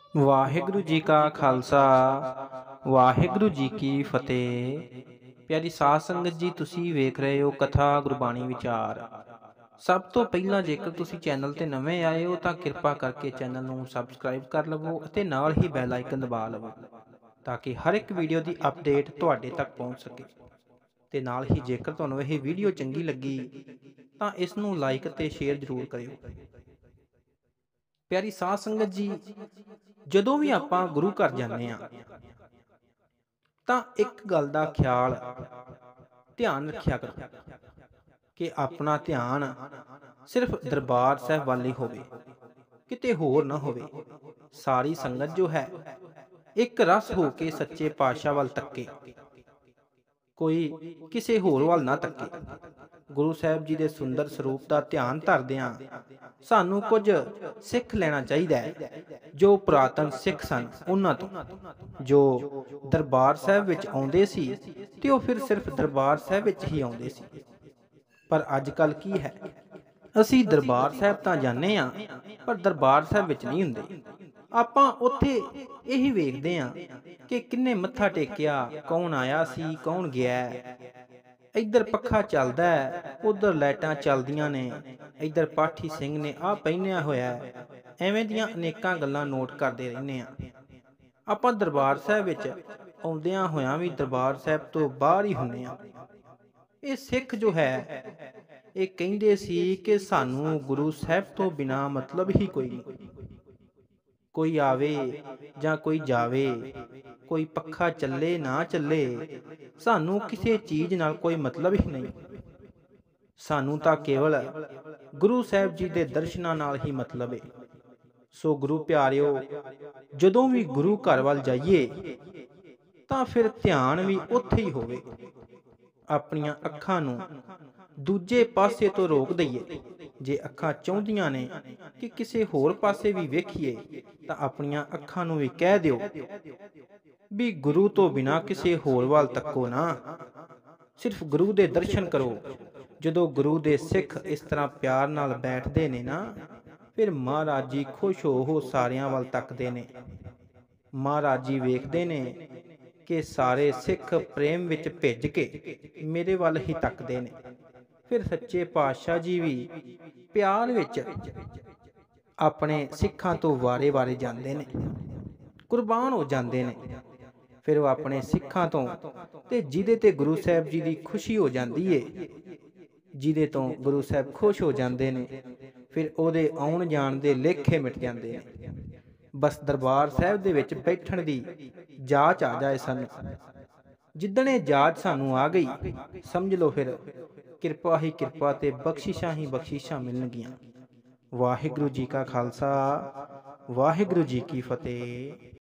ਵਾਹਿਗੁਰੂ ਜੀ ਕਾ ਖਾਲਸਾ ਵਾਹਿਗੁਰੂ ਜੀ ਕੀ ਫਤਿਹ। ਪਿਆਰੀ ਸਾਧ ਸੰਗਤ ਜੀ, ਤੁਸੀਂ ਵੇਖ ਰਹੇ ਹੋ ਕਥਾ ਗੁਰਬਾਣੀ ਵਿਚਾਰ। ਸਭ ਤੋਂ ਪਹਿਲਾਂ ਜੇਕਰ ਤੁਸੀਂ ਚੈਨਲ ਤੇ ਨਵੇਂ ਆਏ ਹੋ ਤਾਂ ਕਿਰਪਾ ਕਰਕੇ ਚੈਨਲ ਨੂੰ ਸਬਸਕ੍ਰਾਈਬ ਕਰ ਲਵੋ ਅਤੇ ਨਾਲ ਹੀ ਬੈਲ ਆਈਕਨ ਦਬਾ ਲਵੋ ਤਾਂ ਕਿ ਹਰ ਇੱਕ ਵੀਡੀਓ ਦੀ ਅਪਡੇਟ ਤੁਹਾਡੇ ਤੱਕ ਪਹੁੰਚ ਸਕੇ। ਤੇ ਨਾਲ ਹੀ ਜੇਕਰ ਤੁਹਾਨੂੰ ਇਹ ਵੀਡੀਓ ਚੰਗੀ ਲੱਗੀ ਤਾਂ ਇਸ ਨੂੰ ਲਾਈਕ ਅਤੇ ਸ਼ੇਅਰ ਜ਼ਰੂਰ ਕਰਿਓ। ਪਿਆਰੀ ਸਾਧ ਸੰਗਤ ਜੀ, ਜਦੋਂ ਵੀ ਆਪਾਂ ਗੁਰੂ ਘਰ ਜਾਂਦੇ ਹਾਂ ਤਾਂ ਇੱਕ ਗੱਲ ਦਾ ਖਿਆਲ ਧਿਆਨ ਰੱਖਿਆ ਕਰੋ ਕਿ ਆਪਣਾ ਧਿਆਨ ਸਿਰਫ ਦਰਬਾਰ ਸਾਹਿਬ ਵੱਲ ਹੀ ਹੋਵੇ, ਕਿਤੇ ਹੋਰ ਨਾ ਹੋਵੇ। ਸਾਰੀ ਸੰਗਤ ਜੋ ਹੈ ਇੱਕ ਰਸ ਹੋ ਕੇ ਸੱਚੇ ਪਾਤਸ਼ਾਹ ਵੱਲ ਤੱਕੇ, ਕੋਈ ਕਿਸੇ ਹੋਰ ਵੱਲ ਨਾ ਤੱਕੇ। ਗੁਰੂ ਸਾਹਿਬ ਜੀ ਦੇ ਸੁੰਦਰ ਸਰੂਪ ਦਾ ਧਿਆਨ ਧਰਦਿਆਂ ਸਾਨੂੰ ਕੁਝ ਸਿੱਖ ਲੈਣਾ ਚਾਹੀਦਾ ਹੈ। ਜੋ ਪੁਰਾਤਨ ਸਿੱਖ ਸਨ ਉਹਨਾਂ ਤੋਂ, ਜੋ ਦਰਬਾਰ ਸਾਹਿਬ ਵਿੱਚ ਆਉਂਦੇ ਸੀ ਤੇ ਉਹ ਫਿਰ ਸਿਰਫ ਦਰਬਾਰ ਸਾਹਿਬ ਵਿੱਚ ਹੀ ਆਉਂਦੇ ਸੀ। ਪਰ ਅੱਜ ਕੱਲ੍ਹ ਕੀ ਹੈ, ਅਸੀਂ ਦਰਬਾਰ ਸਾਹਿਬ ਤਾਂ ਜਾਂਦੇ ਹਾਂ ਪਰ ਦਰਬਾਰ ਸਾਹਿਬ ਵਿੱਚ ਨਹੀਂ ਹੁੰਦੇ। ਆਪਾਂ ਉੱਥੇ ਇਹੀ ਵੇਖਦੇ ਹਾਂ ਕਿ ਕਿੰਨੇ ਮੱਥਾ ਟੇਕਿਆ, ਕੌਣ ਆਇਆ ਸੀ, ਕੌਣ ਗਿਆ। ਇੱਧਰ ਪੱਖਾ ਚੱਲਦਾ ਹੈ, ਉੱਧਰ ਲਾਈਟਾਂ ਚੱਲਦੀਆਂ ਨੇ, ਇੱਧਰ ਪਾਠੀ ਸਿੰਘ ਨੇ ਆਹ ਪਹਿਨਿਆ ਹੋਇਆ। ਐਵੇਂ ਦੀਆਂ ਅਨੇਕਾਂ ਗੱਲਾਂ ਨੋਟ ਕਰਦੇ ਰਹਿੰਦੇ ਹਾਂ। ਆਪਾਂ ਦਰਬਾਰ ਸਾਹਿਬ ਵਿੱਚ ਆਉਂਦਿਆਂ ਹੋਇਆਂ ਵੀ ਦਰਬਾਰ ਸਾਹਿਬ ਤੋਂ ਬਾਹਰ ਹੀ ਹੁੰਦੇ ਹਾਂ। ਇਹ ਸਿੱਖ ਜੋ ਹੈ ਇਹ ਕਹਿੰਦੇ ਸੀ ਕਿ ਸਾਨੂੰ ਗੁਰੂ ਸਾਹਿਬ ਤੋਂ ਬਿਨਾਂ ਮਤਲਬ ਹੀ ਕੋਈ ਨਹੀਂ। ਕੋਈ ਆਵੇ ਜਾਂ ਕੋਈ ਜਾਵੇ, ਕੋਈ ਪੱਖਾ ਚੱਲੇ ਨਾ ਚੱਲੇ, ਸਾਨੂੰ ਕਿਸੇ ਚੀਜ਼ ਨਾਲ ਕੋਈ ਮਤਲਬ ਹੀ ਨਹੀਂ। ਸਾਨੂੰ ਤਾਂ ਕੇਵਲ ਗੁਰੂ ਸਾਹਿਬ ਜੀ ਦੇ ਦਰਸ਼ਨਾਂ ਨਾਲ ਹੀ ਮਤਲਬ ਹੈ। ਸੋ ਗੁਰੂ ਪਿਆਰਿਓ, ਜਦੋਂ ਵੀ ਗੁਰੂ ਘਰ ਵੱਲ ਜਾਈਏ ਤਾਂ ਫਿਰ ਧਿਆਨ ਵੀ ਉੱਥੇ ਹੀ ਹੋਵੇ। ਆਪਣੀਆਂ ਅੱਖਾਂ ਨੂੰ ਦੂਜੇ ਪਾਸੇ ਤੋਂ ਰੋਕ ਦਈਏ। ਜੇ ਅੱਖਾਂ ਚਾਹੁੰਦੀਆਂ ਨੇ ਕਿ ਕਿਸੇ ਹੋਰ ਪਾਸੇ ਵੀ ਵੇਖੀਏ ਤਾਂ ਆਪਣੀਆਂ ਅੱਖਾਂ ਨੂੰ ਵੀ ਕਹਿ ਦਿਓ ਵੀ ਗੁਰੂ ਤੋਂ ਬਿਨਾਂ ਕਿਸੇ ਹੋਰ ਵੱਲ ਤੱਕੋ ਨਾ, ਸਿਰਫ ਗੁਰੂ ਦੇ ਦਰਸ਼ਨ ਕਰੋ। ਜਦੋਂ ਗੁਰੂ ਦੇ ਸਿੱਖ ਇਸ ਤਰ੍ਹਾਂ ਪਿਆਰ ਨਾਲ ਬੈਠਦੇ ਨੇ ਨਾ, ਫਿਰ ਮਹਾਰਾਜ ਜੀ ਖੁਸ਼ ਹੋ ਸਾਰਿਆਂ ਵੱਲ ਤੱਕਦੇ ਨੇ। ਮਹਾਰਾਜ ਜੀ ਵੇਖਦੇ ਨੇ ਕਿ ਸਾਰੇ ਸਿੱਖ ਪ੍ਰੇਮ ਵਿੱਚ ਭਿੱਜ ਕੇ ਮੇਰੇ ਵੱਲ ਹੀ ਤੱਕਦੇ ਨੇ। ਫਿਰ ਸੱਚੇ ਪਾਤਸ਼ਾਹ ਜੀ ਵੀ ਪਿਆਰ ਵਿੱਚ ਆਪਣੇ ਸਿੱਖਾਂ ਤੋਂ ਵਾਰੇ-ਵਾਰੇ ਜਾਂਦੇ ਨੇ, ਕੁਰਬਾਨ ਹੋ ਜਾਂਦੇ ਨੇ। ਫਿਰ ਉਹ ਆਪਣੇ ਸਿੱਖਾਂ ਤੋਂ ਤੇ ਜਿਹਦੇ ਤੇ ਗੁਰੂ ਸਾਹਿਬ ਜੀ ਦੀ ਖੁਸ਼ੀ ਹੋ ਜਾਂਦੀ ਏ, ਜਿਹਦੇ ਤੋਂ ਗੁਰੂ ਸਾਹਿਬ ਖੁਸ਼ ਹੋ ਜਾਂਦੇ ਨੇ, ਫਿਰ ਉਹਦੇ ਆਉਣ ਜਾਣ ਦੇ ਲੇਖੇ ਮਿਟ ਜਾਂਦੇ ਨੇ। ਬਸ ਦਰਬਾਰ ਸਾਹਿਬ ਦੇ ਵਿੱਚ ਬੈਠਣ ਦੀ ਜਾਚ ਆ ਜਾਏ ਸਾਨੂੰ। ਜਿੱਦਣ ਇਹ ਜਾਚ ਸਾਨੂੰ ਆ ਗਈ, ਸਮਝ ਲਓ ਫਿਰ ਕਿਰਪਾ ਹੀ ਕਿਰਪਾ ਤੇ ਬਖਸ਼ਿਸ਼ਾਂ ਹੀ ਬਖਸ਼ਿਸ਼ਾਂ ਮਿਲਣਗੀਆਂ। ਵਾਹਿਗੁਰੂ ਜੀ ਕਾ ਖਾਲਸਾ ਵਾਹਿਗੁਰੂ ਜੀ ਕੀ ਫਤਿਹ।